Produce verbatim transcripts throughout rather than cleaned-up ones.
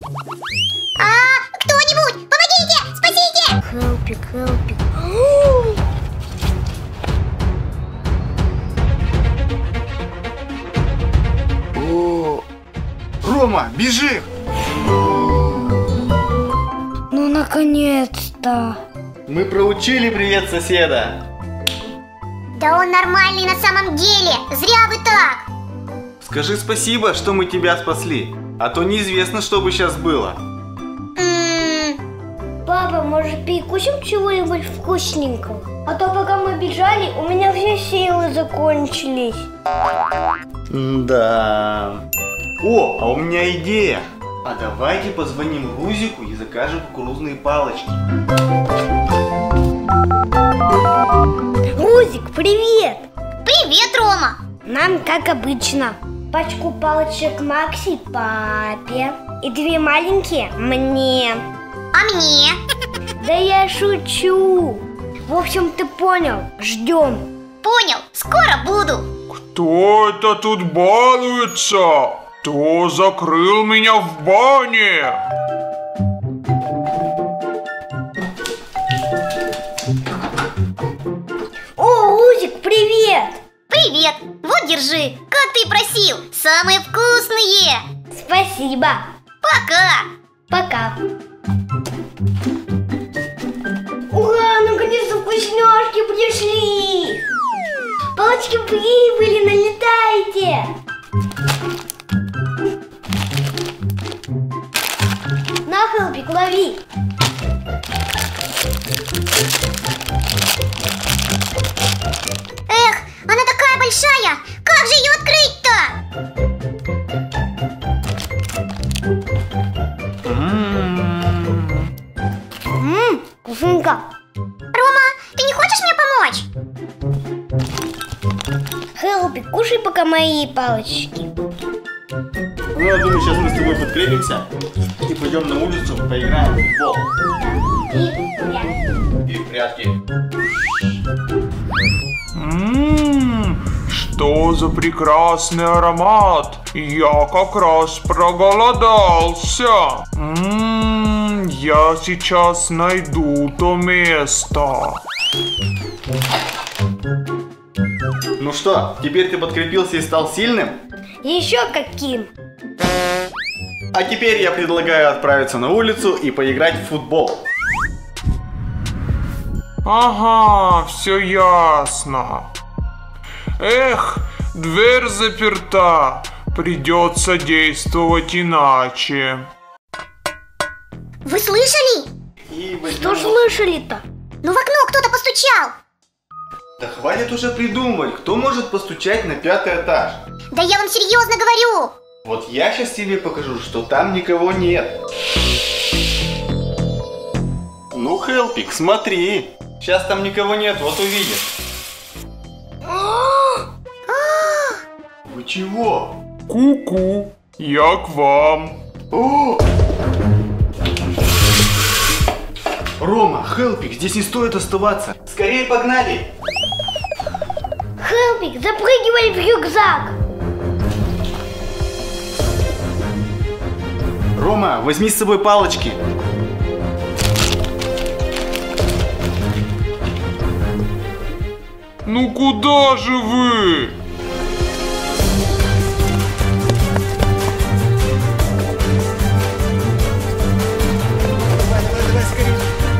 А, кто-нибудь, помогите, спасите! Хелпик, хелпик. О, Рома, бежи! Ну, наконец-то. Мы проучили привет соседа. Да он нормальный на самом деле, зря вы так. Скажи спасибо, что мы тебя спасли, а то неизвестно, что бы сейчас было. М-м, Папа, может, перекусим чего-нибудь вкусненького? А то пока мы бежали, у меня все силы закончились. Да. О, а у меня идея. А давайте позвоним Рузику и закажем кукурузные палочки. Рузик, привет! Привет, Рома. Нам, как обычно, пачку палочек Макси папе и две маленькие мне. А мне? Да я шучу. В общем, ты понял, ждем. Понял, скоро буду. Кто это тут балуется? Кто закрыл меня в бане? О, Рузик, привет! Привет, вот держи, как ты просил, самые вкусные. Спасибо. Пока. Пока. Ура, наконец-то вкусняшки пришли! Палочки прибыли, налетайте! На, Хелпик, лови! Эх, она такая большая, как же ее открыть-то? Ммм, вкусненько! Рома, ты не хочешь мне помочь? Хелпик, кушай пока мои палочки. Ну, я думаю, сейчас мы с тобой подкрепимся и пойдем на улицу, поиграем в футбол. И И в прятки. Ммм, что за прекрасный аромат! Я как раз проголодался. Ммм, я сейчас найду то место. Ну что, теперь ты подкрепился и стал сильным? еще каким? А теперь я предлагаю отправиться на улицу и поиграть в футбол. Ага, все ясно. Эх, дверь заперта. Придется действовать иначе. Вы слышали? И возьмем- Что слышали-то? Ну в окно кто-то постучал. Да хватит уже придумывать, кто может постучать на пятый этаж. Да я вам серьезно говорю. Вот я сейчас тебе покажу, что там никого нет. Ну, Хелпик, смотри. Сейчас там никого нет, вот увидишь. Вы чего? Ку-ку, я к вам. О! Рома, Хелпик, здесь не стоит оставаться. Скорее погнали. Хелпик, запрыгивай в рюкзак. Рома, возьми с собой палочки. Ну куда же вы? Давай, давай, давай, скорее.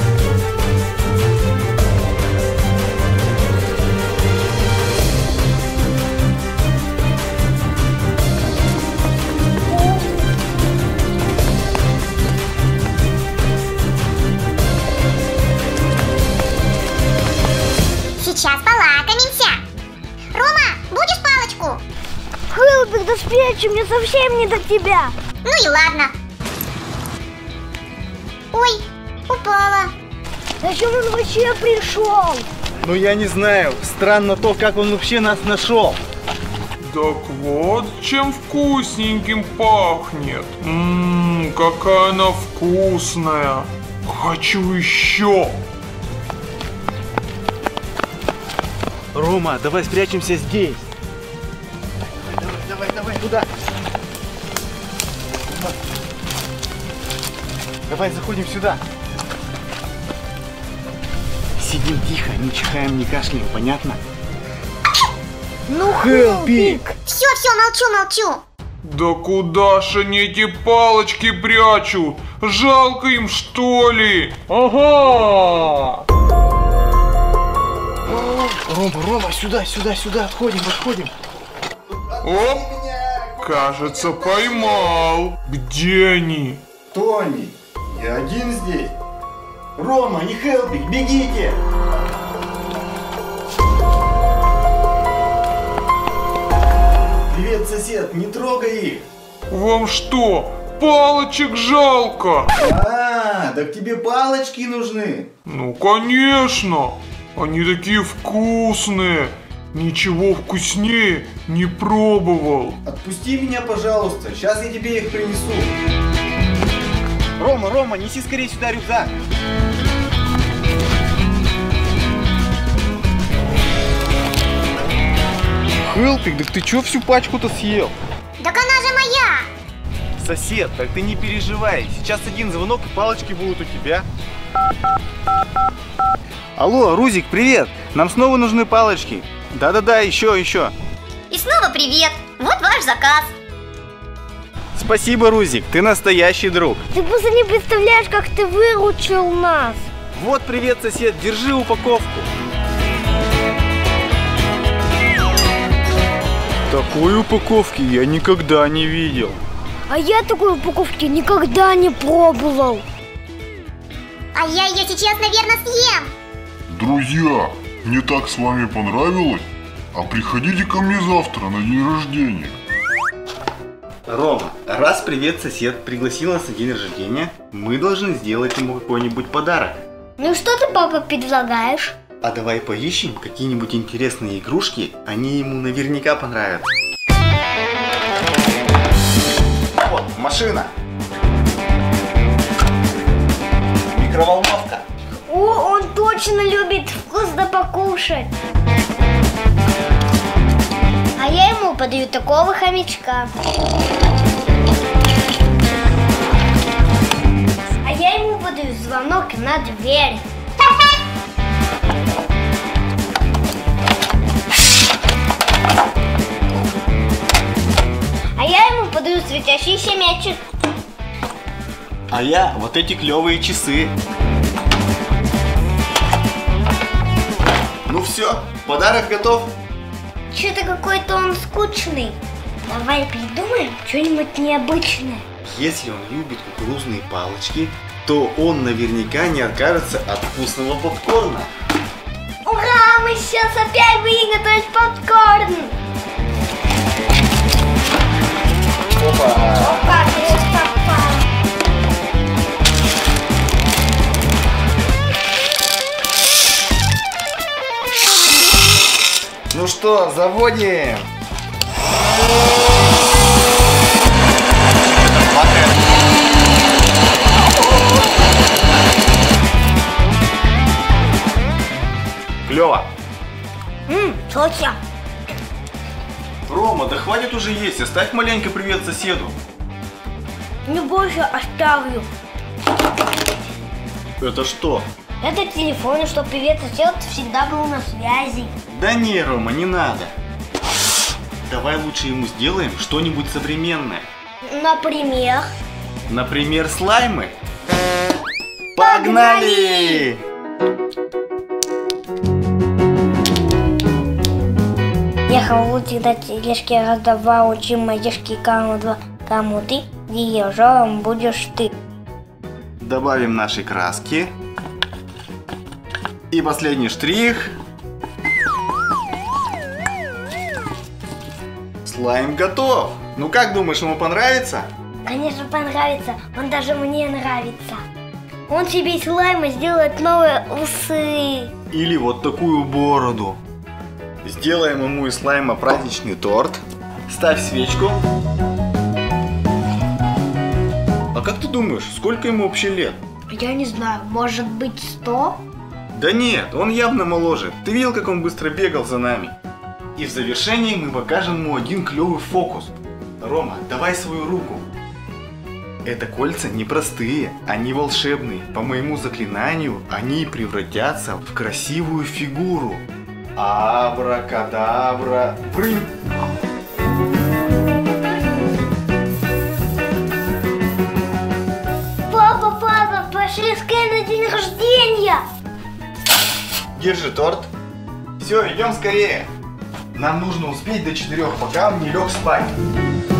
Сейчас полакомимся. Рома, будешь палочку? Хелпик, да спрячь, мне совсем не до тебя. Ну и ладно. Ой, упала. Зачем он вообще пришел? Ну я не знаю, странно то, как он вообще нас нашел. Так вот, чем вкусненьким пахнет. Ммм, какая она вкусная. Хочу еще. Рома, давай спрячемся здесь. Давай, давай, давай, туда. Давай заходим сюда. Сидим тихо, не чихаем, не кашляем, понятно? Ну, Хелпик! Все, все, молчу, молчу. Да куда ж они эти палочки прячут? Жалко им, что ли? Ага! Рома, Рома, сюда, сюда, сюда, отходим, отходим. Оп! Кажется, поймал. Где они? Тони, я один здесь. Рома, не Хелпик, бегите! Привет, сосед, не трогай их. Вам что, палочек жалко? А, так тебе палочки нужны. Ну, конечно. Они такие вкусные. Ничего вкуснее не пробовал. Отпусти меня, пожалуйста, сейчас я тебе их принесу. Рома, Рома, неси скорее сюда рюкзак. Хелпик, да ты чё всю пачку-то съел? Так она же моя. Сосед, так ты не переживай. Сейчас один звонок и палочки будут у тебя. Алло, Рузик, привет. Нам снова нужны палочки. Да-да-да, еще, еще. И снова привет. Вот ваш заказ. Спасибо, Рузик, ты настоящий друг. Ты просто не представляешь, как ты выручил нас. Вот привет, сосед, держи упаковку. Такой упаковки я никогда не видел. А я такой упаковки никогда не пробовал. А я ее сейчас, наверное, съем. Друзья, мне так с вами понравилось, а приходите ко мне завтра на день рождения. Рома, раз привет сосед пригласил нас на день рождения, мы должны сделать ему какой-нибудь подарок. Ну что ты, папа, предлагаешь? А давай поищем какие-нибудь интересные игрушки, они ему наверняка понравятся. Вот, машина. Микроволновка. О, он точно любит вкусно покушать. А я ему подаю такого хомячка. А я ему подаю звонок на дверь. А я ему подаю светящийся мячик. А я вот эти клевые часы. Ну все, подарок готов. Что-то какой-то он скучный. Давай придумаем что-нибудь необычное. Если он любит кукурузные палочки, то он наверняка не откажется от вкусного попкорна. Ура! Мы сейчас опять будем готовить попкорн! Опа! Опа, опа. Ну что, заводим! Клево! Ммм, точно. Рома, да хватит уже есть, оставь маленько привет соседу. Не больше оставлю. Это что? Это телефон, чтобы привет сосед всегда был на связи. Да не, Рома, не надо. Давай лучше ему сделаем что-нибудь современное. Например? Например, слаймы. Погнали! Ехал лучик до тележки, раздавал, учим моешки, кому два, кому ты, дирижером будешь ты. Добавим наши краски. И последний штрих. Слайм готов. Ну как думаешь, ему понравится? Конечно, понравится, он даже мне нравится. Он себе из слайма сделает новые усы. Или вот такую бороду. Сделаем ему из слайма праздничный торт. Ставь свечку. А как ты думаешь, сколько ему вообще лет? Я не знаю, может быть сто? Да нет, он явно моложе. Ты видел, как он быстро бегал за нами? И в завершении мы покажем ему один клевый фокус. Рома, давай свою руку. Это кольца непростые, они волшебные. По моему заклинанию они превратятся в красивую фигуру. Абракадабра, прыг! Папа, папа, пошли скорее на день рождения. Держи торт. Все, идем скорее. Нам нужно успеть до четырех, пока он не лег спать.